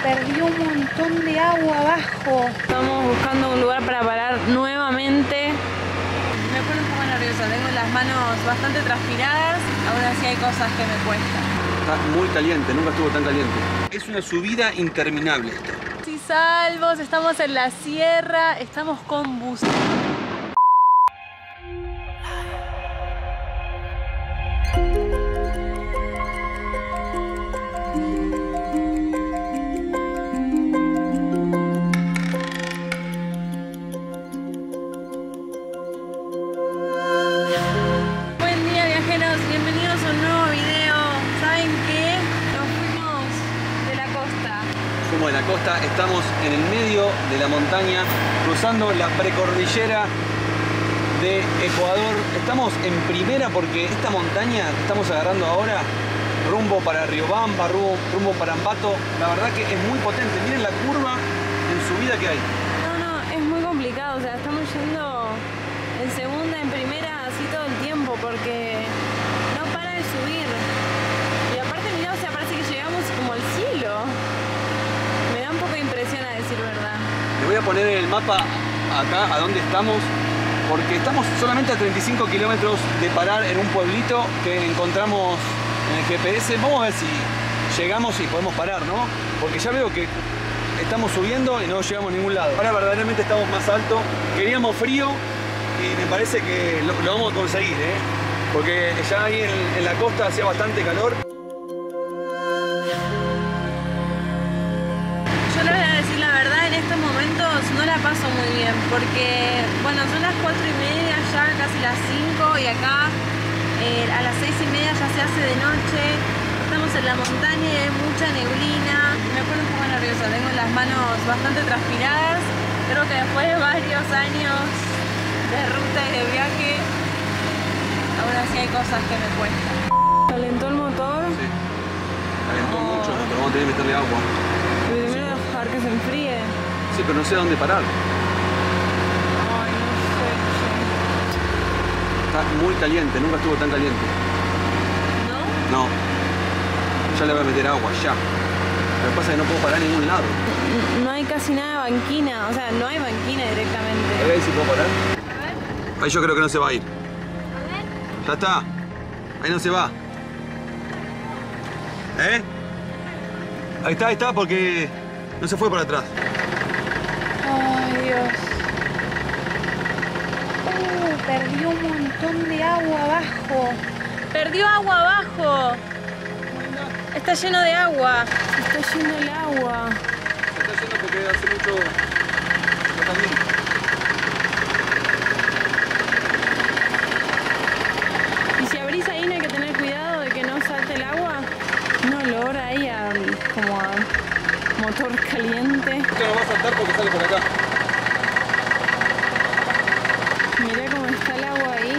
Perdió un montón de agua abajo. Estamos buscando un lugar para parar nuevamente. Me pone un poco nerviosa, tengo las manos bastante transpiradas, aún así hay cosas que me cuestan. Está muy caliente, nunca estuvo tan caliente. Es una subida interminable esta. Sí, salvos, estamos en la sierra, estamos con bus. De la costa, estamos en el medio de la montaña, cruzando la precordillera de Ecuador. Estamos en primera porque esta montaña que estamos agarrando ahora, rumbo para Riobamba, rumbo para Ambato, la verdad que es muy potente. Miren la curva en subida que hay. No, es muy complicado, o sea, estamos yendo en segunda, en primera, así todo el tiempo, porque no para de subir. Y aparte, mirá, o sea, parece que llegamos como al cielo. Impresiona, a decir verdad. Le voy a poner en el mapa acá a dónde estamos, porque estamos solamente a 35 kilómetros de parar en un pueblito que encontramos en el GPS. Vamos a ver si llegamos y podemos parar, ¿no? Porque ya veo que estamos subiendo y no llegamos a ningún lado. Ahora verdaderamente estamos más alto. Queríamos frío y me parece que lo vamos a conseguir, ¿eh? Porque ya ahí en la costa hacía bastante calor. No la paso muy bien porque, bueno, son las 4:30 ya, casi las 5, y acá a las 6:30 ya se hace de noche. Estamos en la montaña y hay mucha neblina. Me pone un poco nerviosa, tengo las manos bastante transpiradas. Creo que después de varios años de ruta y de viaje, aún así hay cosas que me cuestan. ¿Calentó el motor? Sí, calentó mucho, pero vamos a tener que meterle agua. Primero dejar que se enfríe. Sí, pero no sé dónde parar. Ay, no sé. Está muy caliente, nunca estuvo tan caliente. ¿No? No. Ya le voy a meter agua, ya. Lo que pasa es que no puedo parar en ningún lado. No hay casi nada de banquina, o sea, no hay banquina directamente. A ver si puedo parar. A ver. Ahí yo creo que no se va a ir. A ver. Ya está. Ahí no se va. ¿Eh? Ahí está, porque no se fue para atrás. Ay, Dios. Perdió un montón de agua abajo. Perdió agua abajo. Está lleno de agua. Está lleno el agua. Se está yendo porque hace mucho caliente. Y si abrís ahí no hay que tener cuidado de que no salte el agua. Un olor ahí como a motor caliente. Esto no va a saltar porque sale por acá. Mirá cómo está el agua ahí.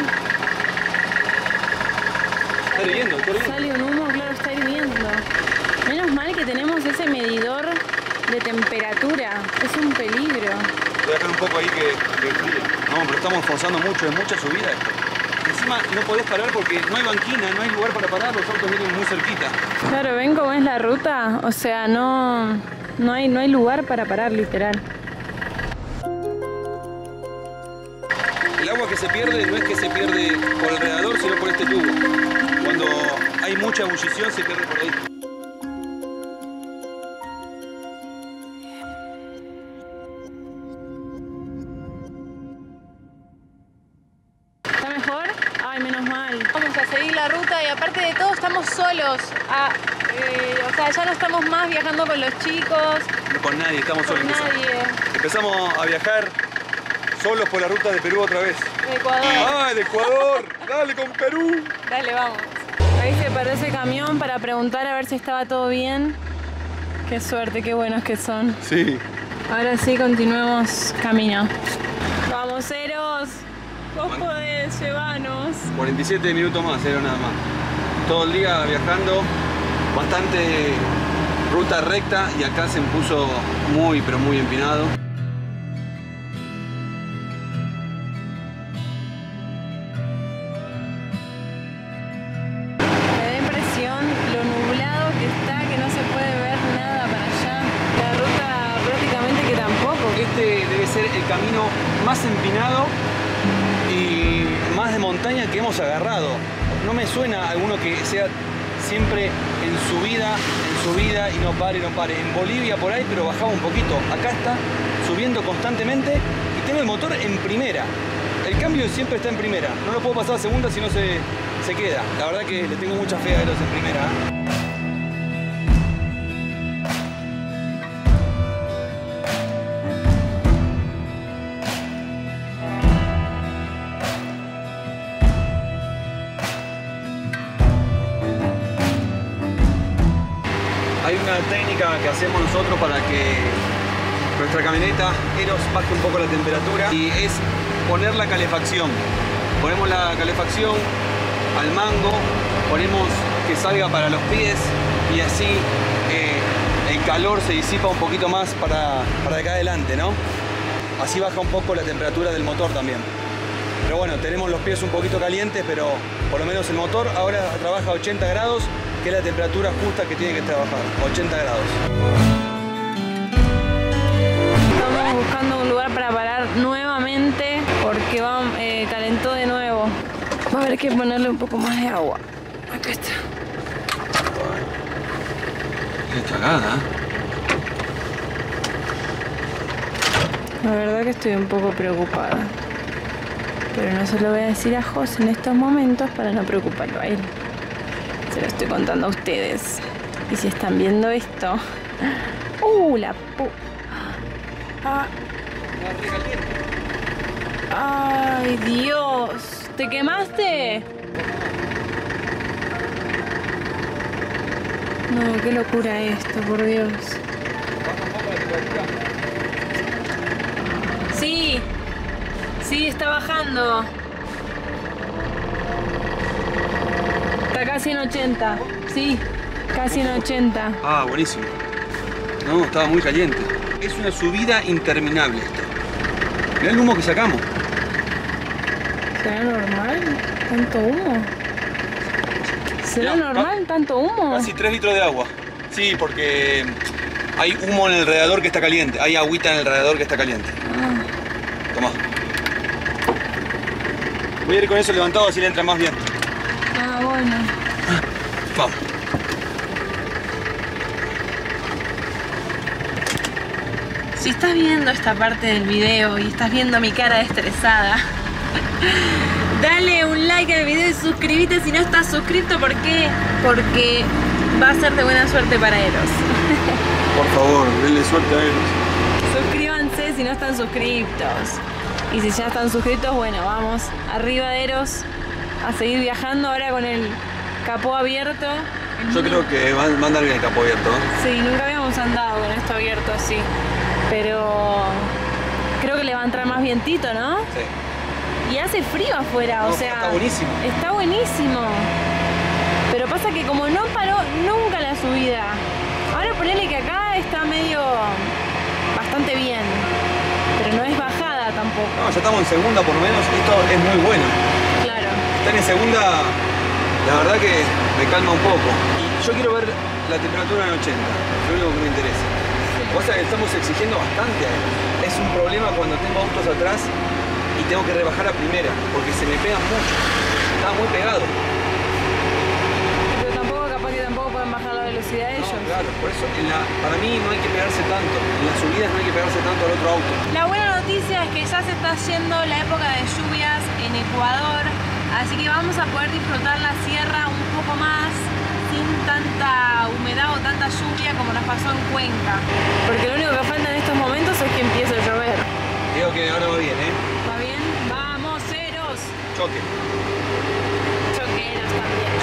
Está hirviendo, está hirviendo. Sale un humo, claro, está hirviendo. Menos mal que tenemos ese medidor de temperatura. Es un peligro. Voy a dejar un poco ahí que fríe. No, pero estamos forzando mucho, es mucha subida esto. Encima no podés parar porque no hay banquina, no hay lugar para parar, los autos vienen muy cerquita. Claro, ¿ven cómo es la ruta? O sea, no hay lugar para parar, literal. El agua que se pierde no es que se pierde por el radiador, sino por este tubo. Cuando hay mucha ebullición se pierde por ahí. ¿Está mejor? Ay, menos mal. Vamos a seguir la ruta y aparte de todo estamos solos. O sea, ya no estamos más viajando con los chicos. No con nadie, estamos solos. Con nadie. Empezamos a viajar solos por la ruta de Perú otra vez. De Ecuador. ¡Ah, de Ecuador! ¡Dale con Perú! Dale, vamos. Ahí se paró ese camión para preguntar a ver si estaba todo bien. Qué suerte, qué buenos que son. Sí. Ahora sí, continuemos camino. Vamos, Eros. Vos podés, llevanos. 47 minutos más, era nada más. Todo el día viajando, bastante ruta recta y acá se puso muy, pero muy empinado. Me da impresión lo nublado que está, que no se puede ver nada para allá. este debe ser el camino más empinado y más de montaña que hemos agarrado. No me suena alguno que sea siempre en subida y no pare. En Bolivia por ahí, pero bajaba un poquito. Acá está subiendo constantemente y tengo el motor en primera. El cambio siempre está en primera. No lo puedo pasar a segunda si no se queda. La verdad que le tengo mucha fe a Eros en primera. Hay una técnica que hacemos nosotros para que nuestra camioneta Eros baje un poco la temperatura y es poner la calefacción. Ponemos la calefacción al mango, ponemos que salga para los pies y así el calor se disipa un poquito más para acá adelante, ¿no? Así baja un poco la temperatura del motor también. Pero bueno, tenemos los pies un poquito calientes, pero por lo menos el motor ahora trabaja a 80 grados, que es la temperatura justa que tiene que trabajar, 80 grados. Estamos buscando un lugar para parar nuevamente porque calentó de nuevo. Va a haber que ponerle un poco más de agua. Acá está. Qué cagada. La verdad que estoy un poco preocupada. Pero no se lo voy a decir a José en estos momentos para no preocuparlo a él. Se lo estoy contando a ustedes. Y si están viendo esto... la pu... ¡Ay, Dios! ¿Te quemaste? No, qué locura esto, por Dios. Sí, sí, está bajando. Está casi en 80. Sí, casi en 80. Ah, buenísimo. No, estaba muy caliente. Es una subida interminable esto. Mirá el humo que sacamos. ¿Será normal tanto humo? ¿Será Mirá, normal tanto humo? Casi 3 litros de agua. Sí, porque hay humo en el radiador que está caliente. Hay agüita en el radiador que está caliente. Tomá. Voy a ir con eso levantado así le entra más bien. Ah, bueno. Vamos. Si estás viendo esta parte del video y estás viendo mi cara estresada, dale un like al video y suscríbete si no estás suscrito. ¿Por qué? Porque va a ser de buena suerte para Eros. Por favor, denle suerte a Eros. Suscríbanse si no están suscriptos. Y si ya están suscritos, bueno, vamos arriba de Eros a seguir viajando ahora con el capó abierto. Yo creo que va a andar bien el capó abierto. Sí, nunca habíamos andado con esto abierto así. Pero creo que le va a entrar más vientito, ¿no? Sí. Y hace frío afuera, No, o sea... está buenísimo. Está buenísimo. Pero pasa que como no paró nunca la subida, ahora ponele que acá está medio... bastante bien. Pero no es bajada tampoco. No, ya estamos en segunda por lo menos. Esto es muy bueno. Claro. Estar en segunda, la verdad que me calma un poco. Y yo quiero ver la temperatura en 80. Es lo único que me interesa. O sea que estamos exigiendo bastante. Es un problema cuando tengo autos atrás y tengo que rebajar a primera, porque se me pegan mucho. Está muy pegado. Pero tampoco, capaz que tampoco pueden bajar la velocidad de ellos. No, claro, por eso para mí no hay que pegarse tanto. En las subidas no hay que pegarse tanto al otro auto. La buena noticia es que ya se está yendo la época de lluvias en Ecuador, así que vamos a poder disfrutar la sierra un poco más sin tanta humedad o tanta lluvia como nos pasó en Cuenca. Porque lo único que falta en estos momentos es que empiece a llover. Digo que ahora va bien, ¿eh? ¿Va bien? ¡Vamos, Eros! Choque. Choqueros también.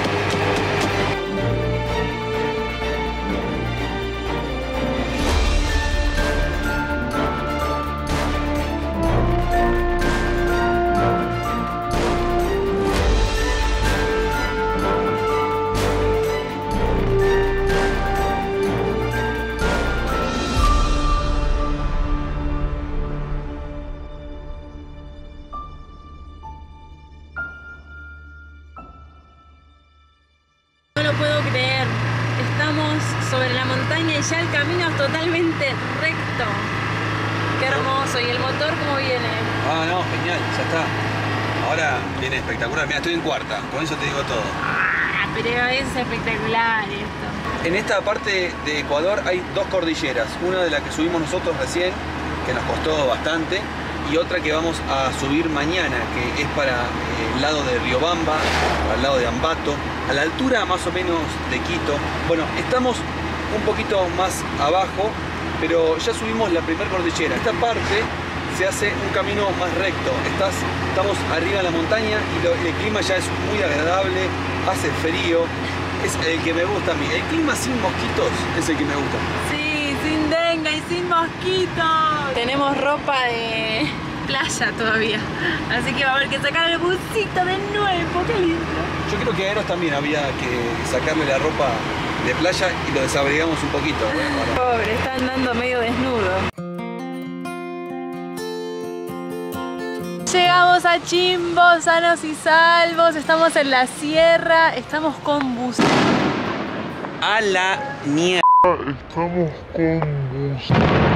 Sobre la montaña y ya el camino es totalmente recto. Qué hermoso. ¿Y el motor cómo viene? Ah, no, genial, ya está. Ahora viene espectacular. Mira, estoy en cuarta, con eso te digo todo. Ah, pero es espectacular esto. En esta parte de Ecuador hay dos cordilleras. Una de la que subimos nosotros recién, que nos costó bastante, y otra que vamos a subir mañana, que es para el lado de Riobamba, al lado de Ambato, a la altura más o menos de Quito. Bueno, estamos un poquito más abajo, pero ya subimos la primera cordillera. Esta parte se hace un camino más recto. Estamos arriba en la montaña y el clima ya es muy agradable, hace frío. Es el que me gusta a mí. El clima sin mosquitos es el que me gusta. Sí, sin dengue y sin mosquitos. Tenemos ropa de playa todavía, así que va a haber que sacar el busito de nuevo. ¡Qué lindo! Yo creo que a Eros también había que sacarle la ropa de playa y lo desabrigamos un poquito. Pobre, está andando medio desnudo. Llegamos a Chimbo, sanos y salvos, estamos en la sierra, estamos con bus. A la mierda. Estamos con bus.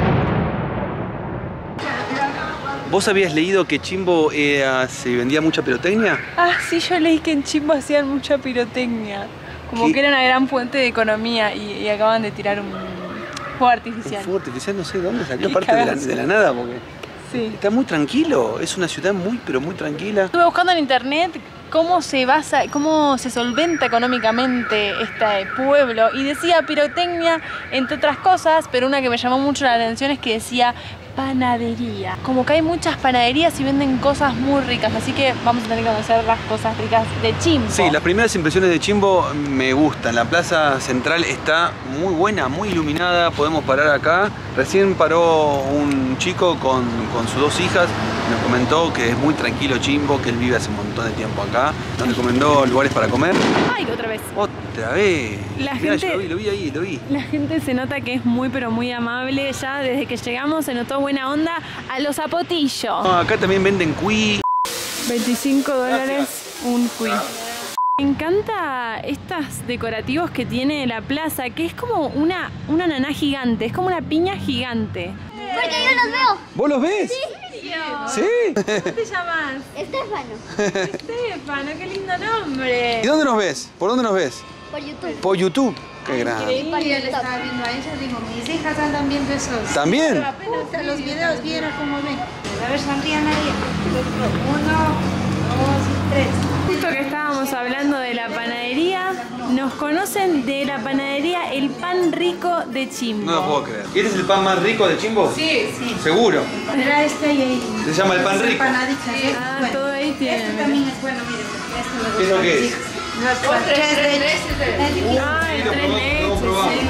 ¿Vos habías leído que Chimbo se vendía mucha pirotecnia? Ah, sí, yo leí que en Chimbo hacían mucha pirotecnia. Como que era una gran fuente de economía y acaban de tirar un fuego artificial. Un fuego artificial, no sé de dónde salió, aparte de la nada, porque sí. Está muy tranquilo, es una ciudad muy, pero muy tranquila. Estuve buscando en internet cómo se solventa económicamente este pueblo y decía pirotecnia, entre otras cosas, pero una que me llamó mucho la atención es que decía panadería. Como que hay muchas panaderías y venden cosas muy ricas, así que vamos a tener que conocer las cosas ricas de Chimbo. Sí, las primeras impresiones de Chimbo me gustan. La plaza central está muy buena, muy iluminada, podemos parar acá. Recién paró un chico con sus dos hijas, nos comentó que es muy tranquilo Chimbo, que él vive hace un montón de tiempo acá. Nos recomendó lugares para comer. ¡Ay, otra vez! ¡Otra vez! La Mirá, gente, yo lo vi ahí, lo vi. La gente se nota que es muy, pero muy amable. Ya desde que llegamos se notó buena onda a los zapotillos. No, acá también venden cuy. $25 un cuy. Me encanta estos decorativos que tiene la plaza, que es como una naná gigante, es como una piña gigante. Porque yo los veo. ¿Vos los ves? Sí. ¿Sí? ¿Cómo te llamas? Estefano. Estefano, qué lindo nombre. ¿Y dónde nos ves? ¿Por dónde nos ves? Por YouTube. Por YouTube. Qué grande. Por Yo le TikTok. estaba viendo a ella, digo, mis hijas andan viendo esos. ¿También? Los videos, vieron cómo ven. A ver, sonrían ahí. 1, 2, 3. Justo que estábamos hablando de la panadería, nos conocen de la panadería El Pan Rico de Chimbo. No lo puedo creer. ¿Este es el pan más rico de Chimbo? Sí, sí. ¿Seguro? Mira este y ahí. Se llama el pan rico. Empanaditas, este Ah, es bueno. todo ahí tiene. Este también es bueno, mire. Este me gusta. ¿Qué es lo que es? Tres leches. Ah, el Sí, lo tres leches, probamos. sí.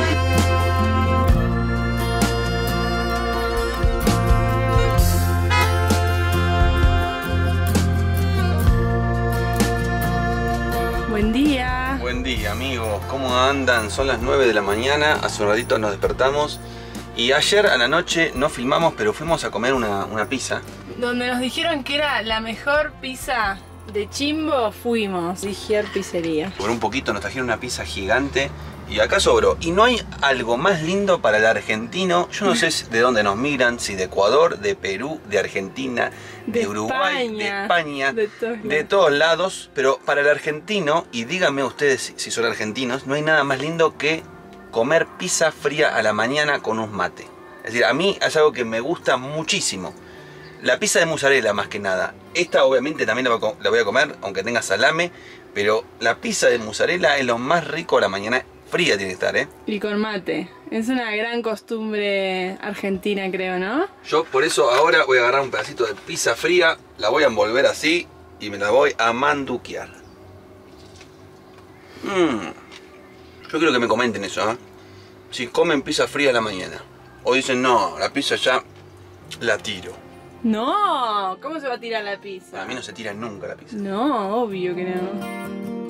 Buen día. Buen día, amigos. ¿Cómo andan? Son las 9 de la mañana. Hace un ratito nos despertamos. Y ayer a la noche no filmamos, pero fuimos a comer una pizza. Donde nos dijeron que era la mejor pizza de Chimbo, fuimos. Ligier Pizzería. Por un poquito nos trajeron una pizza gigante. Y acá sobró. Y no hay algo más lindo para el argentino. Yo no sé de dónde nos migran, si de Ecuador, de Perú, de Argentina, de Uruguay, de España, de todos lados. Pero para el argentino, y díganme ustedes si son argentinos, no hay nada más lindo que comer pizza fría a la mañana con un mate. Es decir, a mí es algo que me gusta muchísimo. La pizza de mozzarella más que nada. Esta obviamente también la voy a comer, aunque tenga salame. Pero la pizza de mozzarella es lo más rico a la mañana. Fría tiene que estar, ¿eh? Y con mate. Es una gran costumbre argentina, creo, ¿no? Yo por eso ahora voy a agarrar un pedacito de pizza fría, la voy a envolver así y me la voy a manduquear. Yo quiero que me comenten eso, ¿eh? Si comen pizza fría a la mañana. O dicen, no, la pizza ya la tiro. No, ¿cómo se va a tirar la pizza? A mí no se tira nunca la pizza. No, obvio que no.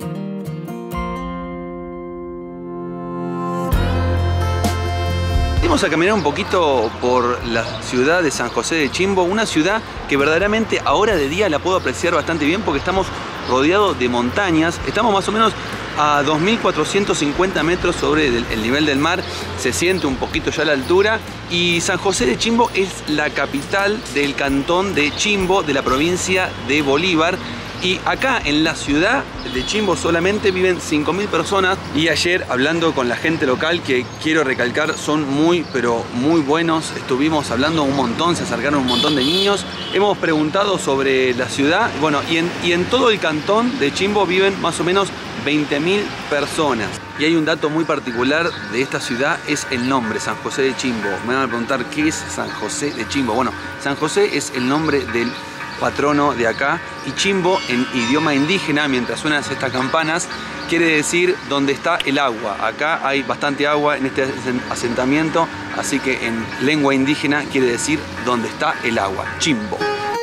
Vamos a caminar un poquito por la ciudad de San José de Chimbo, una ciudad que verdaderamente ahora de día la puedo apreciar bastante bien porque estamos rodeado de montañas. Estamos más o menos a 2.450 metros sobre el nivel del mar. Se siente un poquito ya la altura. Y San José de Chimbo es la capital del cantón de Chimbo, de la provincia de Bolívar. Y acá en la ciudad de Chimbo solamente viven 5.000 personas. Y ayer, hablando con la gente local, que quiero recalcar son muy pero muy buenos, estuvimos hablando un montón, se acercaron un montón de niños, hemos preguntado sobre la ciudad. Bueno, y en todo el cantón de Chimbo viven más o menos 20.000 personas. Y hay un dato muy particular de esta ciudad, es el nombre, San José de Chimbo. Me van a preguntar qué es San José de Chimbo. Bueno, San José es el nombre del patrono de acá, y Chimbo en idioma indígena, mientras suenan estas campanas, quiere decir donde está el agua. Acá hay bastante agua en este asentamiento, así que en lengua indígena quiere decir donde está el agua, Chimbo.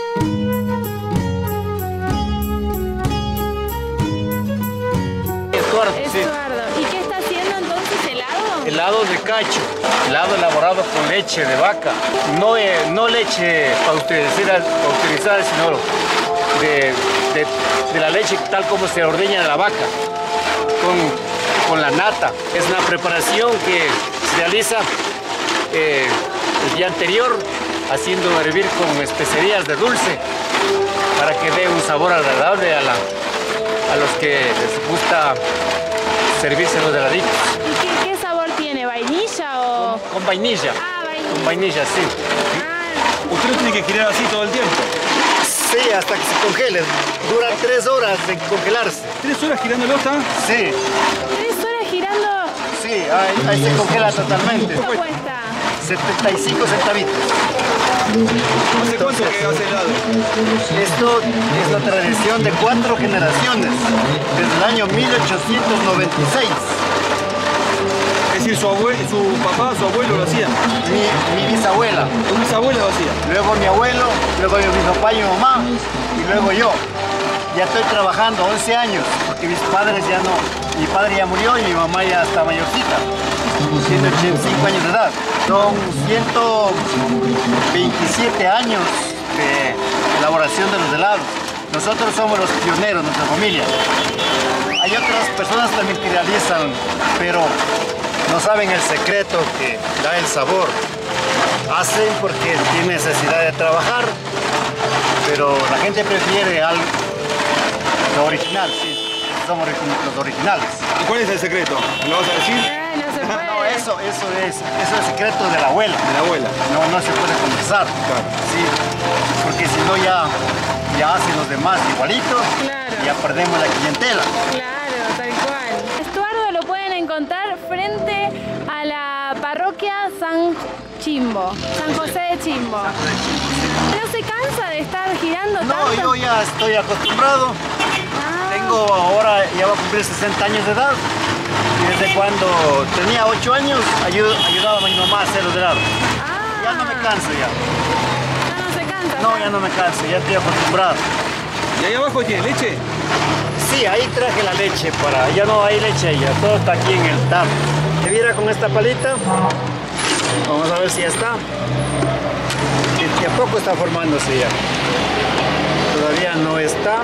Estuardo. ¿Y qué está haciendo entonces, helado? Helado de cacho, helado elaborado con leche de vaca. No leche pasteurizada, sino de la leche tal como se ordeña de la vaca, con la nata. Es una preparación que se realiza el día anterior, haciendo hervir con especerías de dulce para que dé un sabor agradable a los que les gusta servirse los heladitos. ¿Y qué sabor tiene? ¿Vainilla o...? Con vainilla. Ah, vainilla. Con vainilla, sí. ¿Usted lo tiene que girar así todo el tiempo? Sí, hasta que se congele. Dura 3 horas de congelarse. ¿3 horas girándolo está? Sí, 3 horas girando. sí, ahí se congela totalmente. ¿Cuánto cuesta? 75 centavitos. ¿Hace cuánto que hace helado? Esto es la tradición de 4 generaciones, desde el año 1896. Es decir, su papá, su abuelo lo hacían. Mi bisabuela, Tu bisabuela lo hacía. luego mi abuelo, luego mi papá y mi mamá, y luego yo. Ya estoy trabajando 11 años, porque mis padres ya no, mi padre ya murió y mi mamá ya está mayorcita, tiene 85 años de edad. Son 127 años de elaboración de los helados. Nosotros somos los pioneros, nuestra familia. Hay otras personas también que realizan, pero no saben el secreto que da el sabor. Hacen porque tienen necesidad de trabajar, pero la gente prefiere algo lo original, sí. Somos los originales. ¿Y cuál es el secreto? ¿Me lo vas a decir? No se puede. No, eso es el secreto de la abuela. De la abuela. No se puede conversar. Claro. Sí, porque si no ya hacen los demás igualitos, Claro. ya perdemos la clientela. Claro, tal cual. Estuardo lo pueden encontrar frente a la parroquia San Chimbo, San José de Chimbo. ¿No se cansa de estar girando No, tanto? yo ya estoy acostumbrado. Ah, Tengo ahora, ya voy a cumplir 60 años de edad. Y desde cuando tenía 8 años ayudaba a mi mamá a hacer los helados. ah. Ya no me canso ya. Ya no se cansa. No, ya no me canso, ya estoy acostumbrado. ¿Y ahí abajo tiene leche? Sí, ahí traje la leche ya no hay leche ahí, ya todo está aquí en el tarro. Se viera con esta palita, vamos a ver si ya está. Y a poco está formándose ya. Todavía no está.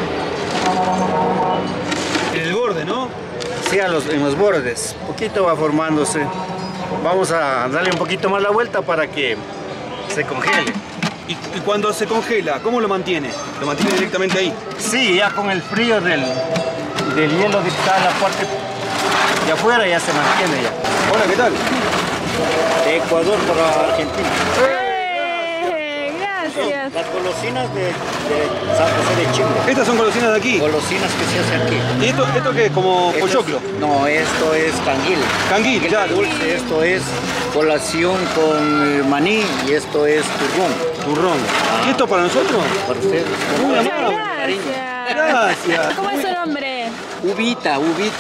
En el borde, ¿no? Sí, en los bordes, poquito va formándose. Vamos a darle un poquito más la vuelta para que se congele. ¿Y cuando se congela, cómo lo mantiene? ¿Lo mantiene directamente ahí? Sí, ya con el frío del hielo que está en la parte de afuera ya se mantiene ya. Hola, ¿qué tal? De Ecuador para Argentina. Gracias. Las golosinas de San José de Chimbo. Estas son golosinas de aquí. Golosinas que se hacen aquí. ¿Y esto qué es? ¿Como pochoclo? No, esto es canguil. Canguil, Canguil claro. dulce, esto es colación con maní y esto es turrón. Turrón. ¿Y esto para nosotros? Para ustedes. Muy Muchas amable. gracias. Gracias. ¿Cómo es su nombre? Ubita,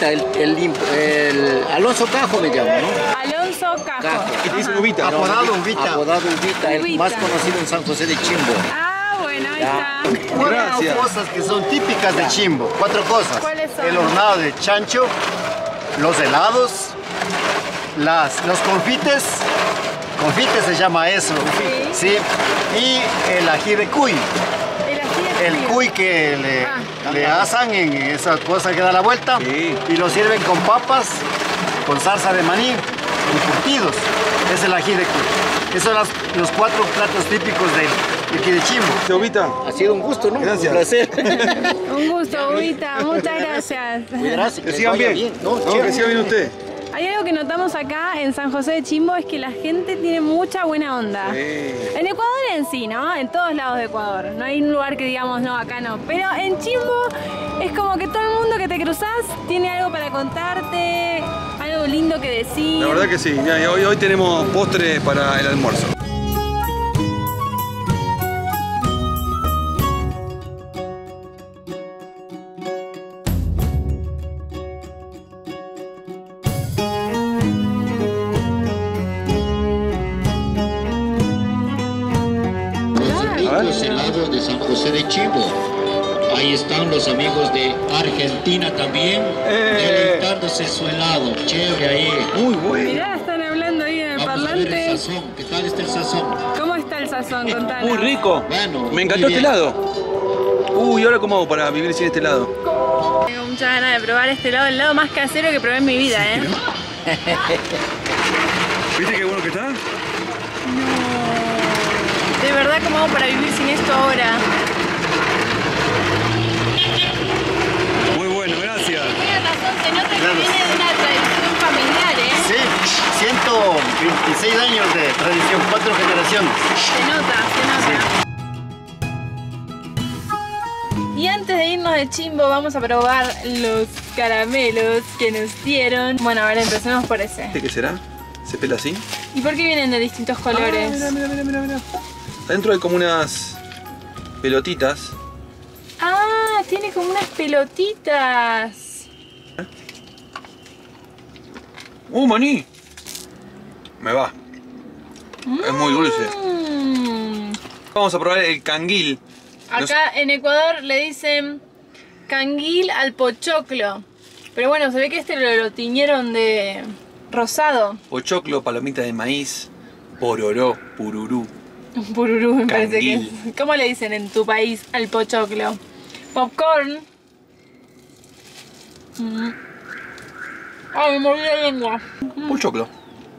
el Alonso Cajo me llamo, ¿no? Alonso Cajo. Cajo. Y te dicen Ubita. Apodado Ubita. Apodado Ubita, el Ubita. más conocido en San José de Chimbo. Ah, bueno, ahí está. Gracias. 4 cosas que son típicas de Chimbo. 4 cosas. ¿Cuáles son? El hornado de chancho, los helados, los confites. Confites se llama eso. Sí. Sí. Y el ají de cuy. El ají de el cuy que le asan en esa cosa que da la vuelta, Sí. y lo sirven con papas, con salsa de maní y curtidos. Es el ají de cuy. Esos son los 4 platos típicos de aquí de Chimbo. Ubita. Ha sido un gusto, ¿no? Gracias. Un placer. Un gusto, Ubita. Muchas gracias. Gracias, Que sigan bien. No, Que siga bien usted. Hay algo que notamos acá en San José de Chimbo, es que la gente tiene mucha buena onda. En Ecuador en sí, ¿no? En todos lados de Ecuador. No hay un lugar que digamos, no, acá no. Pero en Chimbo es como que todo el mundo que te cruzas tiene algo para contarte, algo lindo que decir. La verdad que sí. Mira, hoy tenemos postre para el almuerzo. Los helados de San José de Chimbo. Ahí están los amigos de Argentina también, deleitándose su helado. Chévere ahí. Muy bueno. Mirá, están hablando ahí en el Vamos a ver el parlante. sazón. ¿Qué tal está el sazón? ¿Cómo está el sazón? Contanos. Muy rico. Bueno, Me encantó muy este bien. helado. Uy, ¿ahora cómo hago para vivir sin este helado? Tengo muchas ganas de probar este helado, el helado más casero que probé en mi vida, ¿eh? ¿Viste qué bueno que está? De verdad, ¿cómo hago para vivir sin esto ahora? Muy bueno, gracias. Tienes razón, se nota que Claro. viene de una tradición familiar, ¿eh? Sí, 126 años de tradición, 4 generaciones. Se nota, se nota. Y antes de irnos de Chimbo vamos a probar los caramelos que nos dieron. Bueno, a ver, empecemos por ese. ¿Este qué será? ¿Se pela así? ¿Y por qué vienen de distintos colores? Mira. Adentro hay como unas pelotitas. Ah, tiene como unas pelotitas. Maní. Me va. Es muy dulce. Mm. Vamos a probar el canguil. Acá en Ecuador le dicen canguil al pochoclo. Pero bueno, se ve que este lo tiñeron de rosado. Pochoclo, palomita de maíz, pororó, pururú. Pururú me parece que Canguil. es. ¿Cómo le dicen en tu país al pochoclo? Popcorn. Ay, me morí la lengua. Pochoclo.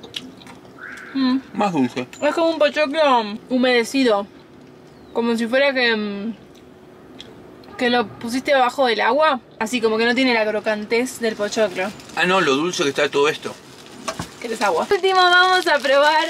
Más dulce. Es como un pochoclo humedecido. Como si fuera que lo pusiste debajo del agua. Así como que no tiene la crocantez del pochoclo. Ah, no, lo dulce que está de todo esto. ¿Querés agua? Por último vamos a probar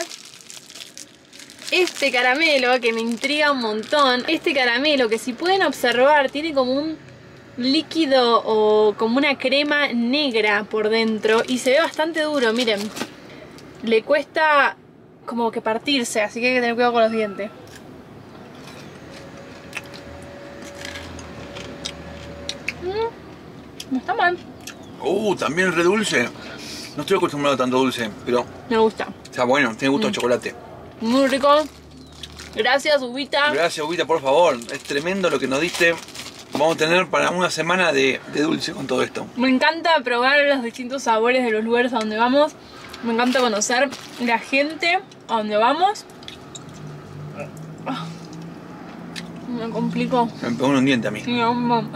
este caramelo que me intriga un montón. Este caramelo que, si pueden observar, tiene como un líquido o como una crema negra por dentro y se ve bastante duro, miren. Le cuesta como que partirse, así que hay que tener cuidado con los dientes. No está mal, También re dulce. No estoy acostumbrado a tanto dulce, pero me gusta. está bueno, tiene gusto a chocolate. Muy rico. Gracias, Ubita. Gracias, Ubita, por favor. Es tremendo lo que nos diste. Vamos a tener para una semana de dulce con todo esto. Me encanta probar los distintos sabores de los lugares a donde vamos. Me encanta conocer la gente a donde vamos. Me complico. Me pegó un diente a mí. Sí,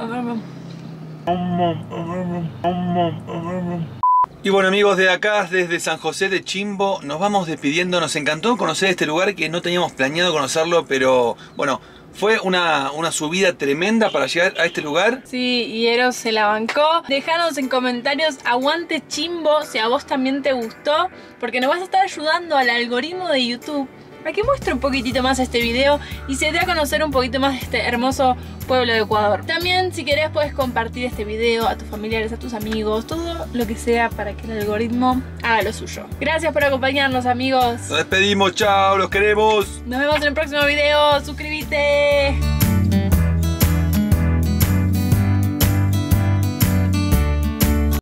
Y bueno, amigos, de acá, desde San José de Chimbo, nos vamos despidiendo. Nos encantó conocer este lugar que no teníamos planeado conocerlo, pero bueno, fue una subida tremenda para llegar a este lugar. Sí, y Eros se la bancó. Déjanos en comentarios aguante Chimbo si a vos también te gustó, porque nos vas a estar ayudando al algoritmo de YouTube a que muestre un poquitito más este video y se dé a conocer un poquito más de este hermoso pueblo de Ecuador. También, si querés, puedes compartir este video a tus familiares, a tus amigos, todo lo que sea para que el algoritmo haga lo suyo. Gracias por acompañarnos, amigos. Nos despedimos, chao, los queremos. Nos vemos en el próximo video. Suscríbete.